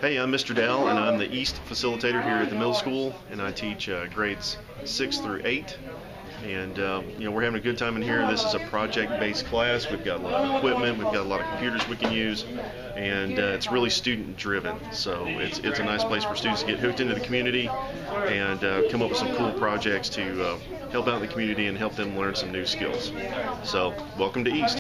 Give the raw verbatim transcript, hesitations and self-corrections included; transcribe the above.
Hey, I'm Mister Dowell, and I'm the East facilitator here at the middle school, and I teach uh, grades six through eight. And um, you know, we're having a good time in here. This is a project-based class. We've got a lot of equipment, we've got a lot of computers we can use, and uh, it's really student-driven. So it's it's a nice place for students to get hooked into the community and uh, come up with some cool projects to uh, help out the community and help them learn some new skills. So welcome to East.